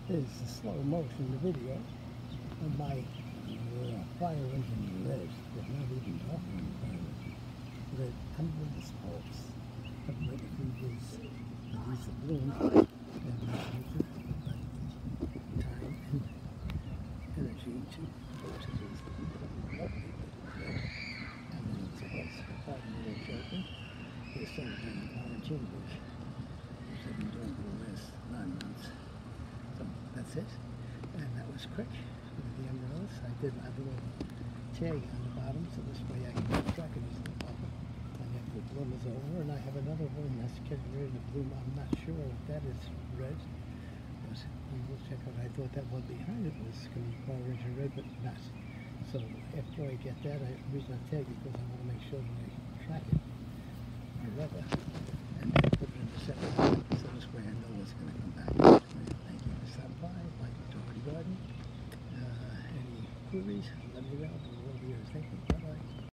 is the slow motion video of my fire engine red. They're not even talking about it. Red under the spokes. But if we use the balloon and time and energy to go to these lovely red. And then it's a bus for 5 minutes open. There's something in the quarantine bush, which I've been doing for the last 9 months. So that's it. And that was quick with the Amaryllis. I did my little tag on the bottom, so this way I can keep track of this little bubble. And if the bloom is over, and I have another one that's getting ready to bloom. I'm not sure if that is red. We will check out. I thought that one behind it was going to be orange and red, but not. So after I get that, I use my tag because I want to make sure that I track it forever. And then put it in the separate line, so this way I know what's going to come back. Thank you for stopping by. Like Dougherty Garden. Any queries, let me know. We'll be here. Thank you. Bye-bye.